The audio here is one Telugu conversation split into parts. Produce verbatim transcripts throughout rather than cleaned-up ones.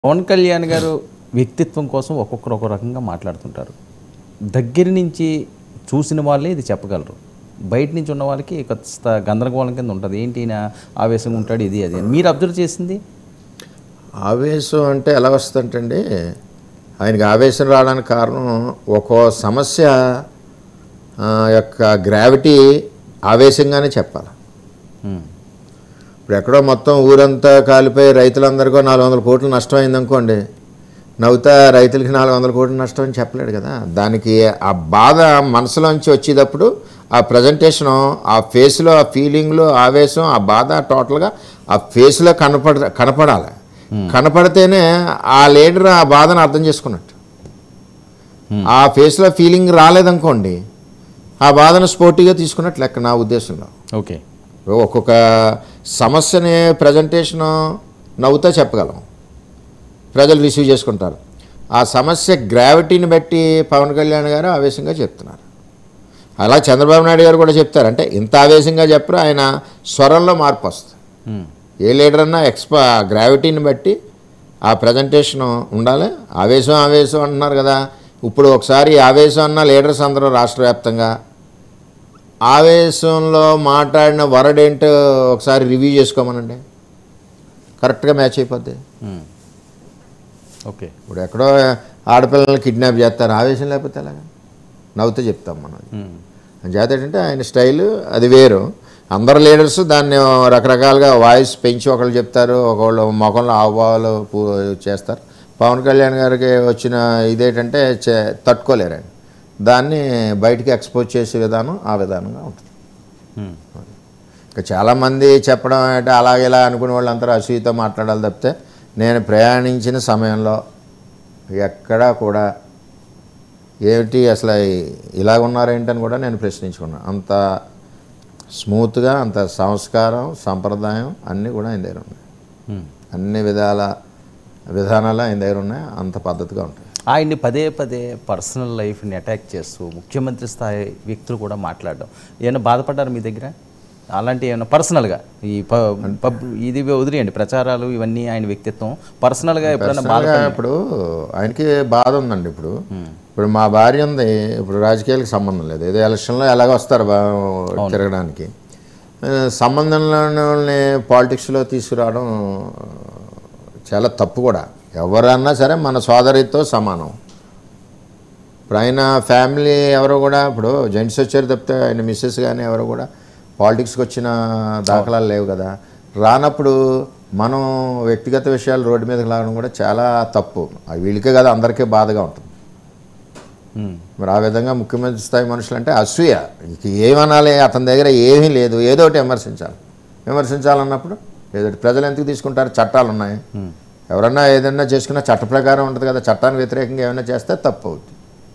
పవన్ కళ్యాణ్ గారు వ్యక్తిత్వం కోసం ఒక్కొక్కరు ఒక రకంగా మాట్లాడుతుంటారు. దగ్గర నుంచి చూసిన వాళ్ళే ఇది చెప్పగలరు. బయట నుంచి ఉన్న వాళ్ళకి కాస్త గందరగోళం కింద ఉంటుంది. ఏంటి ఈయన ఆవేశంగా ఉంటాడు, ఇది అది మీరు అబ్జర్వ్ చేసింది? ఆవేశం అంటే ఎలా వస్తుందంటే, ఆయనకి ఆవేశం రావడానికి కారణం ఒక్కో సమస్య యొక్క గ్రావిటీ ఆవేశంగానే చెప్పాలి. ఇప్పుడు ఎక్కడో మొత్తం ఊరంతా కాలిపోయి రైతులందరికీ నాలుగు వందల కోట్లు నష్టం అయిందనుకోండి, నవ్వుతా రైతులకి నాలుగు వందల కోట్లు నష్టం అని చెప్పలేడు కదా. దానికి ఆ బాధ మనసులోంచి వచ్చేటప్పుడు ఆ ప్రజెంటేషను, ఆ ఫేస్లో, ఆ ఫీలింగ్లో ఆవేశం, ఆ బాధ టోటల్గా ఆ ఫేస్లో కనపడ కనపడాలి. కనపడితేనే ఆ లీడర్ ఆ బాధను అర్థం చేసుకున్నట్టు. ఆ ఫేస్లో ఫీలింగ్ రాలేదనుకోండి, ఆ బాధను స్పోర్టివ్గా తీసుకున్నట్టు లెక్క నా ఉద్దేశంలో. ఓకే, ఒక్కొక్క సమస్యని ప్రజెంటేషను నవ్వుతా చెప్పగలం, ప్రజలు రిసీవ్ చేసుకుంటారు. ఆ సమస్య గ్రావిటీని బట్టి పవన్ కళ్యాణ్ గారు ఆవేశంగా చెప్తున్నారు. అలా చంద్రబాబు నాయుడు గారు కూడా చెప్తారు. అంటే ఇంత ఆవేశంగా చెప్పరు, ఆయన స్వరంలో మార్పు వస్తుంది. ఏ లీడర్ అన్నా ఎక్స్పా గ్రావిటీని బట్టి ఆ ప్రజెంటేషన్ ఉండాలి. ఆవేశం ఆవేశం అంటున్నారు కదా. ఇప్పుడు ఒకసారి ఆవేశం అన్న లీడర్స్ అందరూ రాష్ట్ర వ్యాప్తంగా ఆవేశంలో మాట్లాడిన వర్డ్ ఏంటో ఒకసారి రివ్యూ చేసుకోమనండి, కరెక్ట్గా మ్యాచ్ అయిపోద్ది. ఓకే, ఇప్పుడు ఎక్కడో ఆడపిల్లల్ని కిడ్నాప్ చేస్తారు, ఆవేశం లేకపోతే ఎలాగా? నవ్వుతూ చెప్తాం మనం. చేత ఏంటంటే ఆయన స్టైలు అది వేరు. అందరు లీడర్స్ దాన్ని రకరకాలుగా వాయిస్ పెంచి ఒకళ్ళు చెప్తారు, ఒకళ్ళు మొఖంలో ఆహ్వాలు చేస్తారు. పవన్ కళ్యాణ్ గారికి వచ్చిన ఇదేంటంటే చే తట్టుకోలేరండి. దాన్ని బయటికి ఎక్స్పోజ్ చేసే విధానం ఆ విధానంగా ఉంటుంది. ఇంకా చాలామంది చెప్పడం అంటే అలాగే ఇలా అనుకునే వాళ్ళు అందరూ అసూయతో మాట్లాడాలి తప్పితే, నేను ప్రయాణించిన సమయంలో ఎక్కడా కూడా ఏమిటి అసలు ఇలా ఉన్నారేంటని కూడా నేను ప్రశ్నించుకున్నాను. అంత స్మూత్గా, అంత సంస్కారం, సంప్రదాయం అన్నీ కూడా ఆయన దగ్గర ఉన్నాయి. అన్ని విధాల విధానాలు ఆయన దగ్గర ఉన్నాయి, అంత పద్ధతిగా ఉంటాయి. ఆయన్ని పదే పదే పర్సనల్ లైఫ్ని అటాక్ చేస్తూ ముఖ్యమంత్రి స్థాయి వ్యక్తులు కూడా మాట్లాడడం ఏమైనా బాధపడ్డారు మీ దగ్గర? అలాంటి ఏమైనా పర్సనల్గా ఈ పబ్ ఇది వదిలేయండి, ప్రచారాలు ఇవన్నీ ఆయన వ్యక్తిత్వం పర్సనల్గా ఎప్పుడైనా బాధ? ఇప్పుడు ఆయనకి బాధ ఉందండి. ఇప్పుడు ఇప్పుడు మా భార్య ఉంది, ఇప్పుడు రాజకీయాలకు సంబంధం లేదు, ఏదో ఎలక్షన్లో ఎలాగ వస్తారు తిరగడానికి. సంబంధంలోని పాలిటిక్స్లో తీసుకురావడం చాలా తప్పు కూడా. ఎవరన్నా సరే మన సోదరితో సమానం. ఇప్పుడు ఆయన ఫ్యామిలీ ఎవరో కూడా, ఇప్పుడు జెంట్స్ వచ్చారు తప్పితే ఆయన మిస్సెస్ కానీ ఎవరో కూడా పాలిటిక్స్కి వచ్చిన దాఖలాలు లేవు కదా. రానప్పుడు మనం వ్యక్తిగత విషయాలు రోడ్డు మీదకి లాగడం కూడా చాలా తప్పు. వీళ్ళకే కదా, అందరికీ బాధగా ఉంటుంది. మరి ఆ విధంగా ముఖ్యమంత్రి స్థాయి మనుషులు అంటే అసూయ. ఇంక ఏమనాలి, అతని దగ్గర ఏమీ లేదు, ఏదో ఒకటి విమర్శించాలి. విమర్శించాలన్నప్పుడు ఏదో ప్రజలు ఎందుకు తీసుకుంటారు? చట్టాలు ఉన్నాయి. ఎవరన్నా ఏదన్నా చేసుకున్నా చట్ట ప్రకారం ఉంటుంది కదా. చట్టానికి వ్యతిరేకంగా ఏమైనా చేస్తే తప్పు అవుతుంది.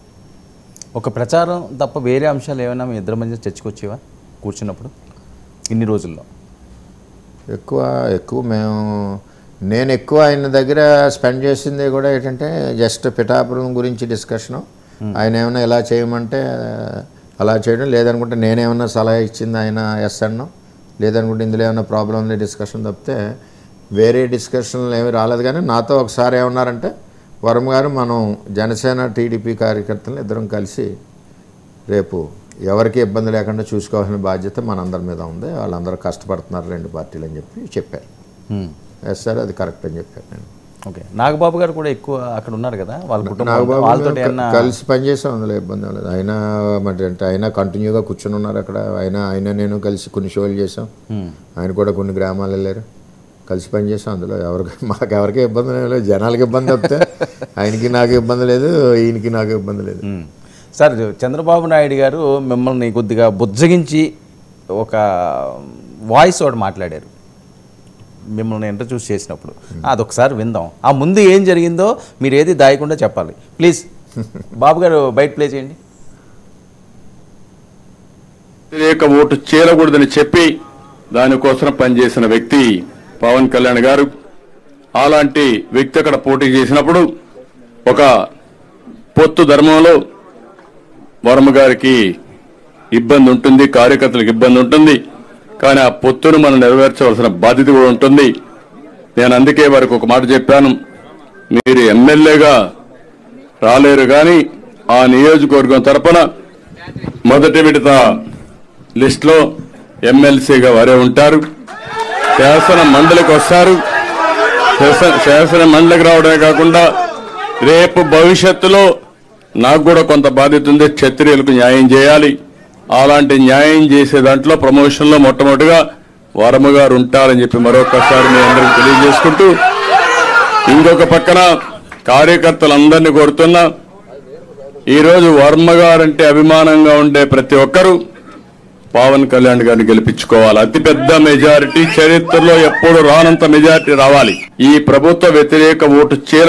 ఒక ప్రచారం తప్ప వేరే అంశాలు ఏమైనా మీ ఇద్దరి మధ్య చర్చకొచ్చేవా కూర్చున్నప్పుడు ఇన్ని రోజుల్లో? ఎక్కువ ఎక్కువ మేము నేను ఎక్కువ ఆయన దగ్గర స్పెండ్ చేసింది కూడా ఏంటంటే జస్ట్ పిఠాపురం గురించి డిస్కషను. ఆయన ఏమైనా ఇలా చేయమంటే అలా చేయడం, లేదనుకుంటే నేనేమన్నా సలహా ఇచ్చింది ఆయన ఎస్ అన్నాం, లేదనుకుంటే ఇందులో ఏమైనా ప్రాబ్లం ఉంది డిస్కషన్ తప్పితే వేరే డిస్కషన్లు ఏమీ రాలేదు. కానీ నాతో ఒకసారి ఏమన్నారంటే, వరం గారు మనం జనసేన టీడీపీ కార్యకర్తలను ఇద్దరం కలిసి రేపు ఎవరికి ఇబ్బంది లేకుండా చూసుకోవాల్సిన బాధ్యత మనందరి మీద ఉంది, వాళ్ళందరూ కష్టపడుతున్నారు రెండు పార్టీలు అని చెప్పి చెప్పారు. ఎస్ సార్, అది కరెక్ట్ అని చెప్పారు నేను. ఓకే, నాగబాబు గారు కూడా ఎక్కువ అక్కడ ఉన్నారు కదా, వాళ్ళ నాగబాబు కలిసి పనిచేసాం, అందులో ఇబ్బంది లేదు. ఆయన మరి అంటే ఆయన కంటిన్యూగా కూర్చొని ఉన్నారు అక్కడ. ఆయన ఆయన నేను కలిసి కొన్ని షోలు చేసాం, ఆయన కూడా కొన్ని గ్రామాలు వెళ్ళారు, కలిసి పనిచేసాం. అందులో ఎవరికి మాకు ఎవరికి ఇబ్బంది లేదు, జనాలకి ఇబ్బంది తప్పితే ఆయనకి నాకు ఇబ్బంది లేదు, ఈయనకి నాకు ఇబ్బంది లేదు. సార్, చంద్రబాబు నాయుడు గారు మిమ్మల్ని కొద్దిగా బుజ్జగించి ఒక వాయిస్ ఒకటి మాట్లాడారు మిమ్మల్ని ఇంటర్వ్యూస్ చేసినప్పుడు. అదొకసారి విందాం. ఆ ముందు ఏం జరిగిందో మీరు ఏది దాయకుండా చెప్పాలి ప్లీజ్. బాబు గారు బయట ప్లే చేయండి. వ్యతిరేక ఓటు చేరకూడదని చెప్పి దానికోసం పనిచేసిన వ్యక్తి పవన్ కళ్యాణ్ గారు. అలాంటి వ్యక్తి అక్కడ పోటీ చేసినప్పుడు ఒక పొత్తు ధర్మంలో వర్మ గారికి ఇబ్బంది ఉంటుంది, కార్యకర్తలకు ఇబ్బంది ఉంటుంది. కానీ ఆ పొత్తును మనం నెరవేర్చవలసిన బాధ్యత కూడా ఉంటుంది. నేను అందుకే వారికి ఒక మాట చెప్పాను, మీరు ఎమ్మెల్యేగా రాలేరు కానీ ఆ నియోజకవర్గం తరపున మొదటి విడత లిస్టులో ఎమ్మెల్సీగా వారే ఉంటారు. శాసన మండలికి వస్తారు. శాసన మండలికి రావడమే కాకుండా రేపు భవిష్యత్తులో నాకు కూడా కొంత బాధ్యత ఉంది. క్షత్రియులకు న్యాయం చేయాలి. అలాంటి న్యాయం చేసే దాంట్లో ప్రమోషన్లో మొట్టమొదటిగా వర్మ గారు ఉంటారని చెప్పి మరొకసారి మీ అందరికి తెలియజేసుకుంటూ, ఇంకొక పక్కన కార్యకర్తలందరినీ కోరుతున్నా, ఈరోజు వర్మ గారంటే అభిమానంగా ఉండే ప్రతి ఒక్కరూ పవన్ కళ్యాణ్ గారిని గెలిపించుకోవాలి. అతిపెద్ద మెజారిటీ, చరిత్రలో ఎప్పుడు రానంత మెజారిటీ రావాలి. ఈ ప్రభుత్వ వ్యతిరేక ఓటు చీల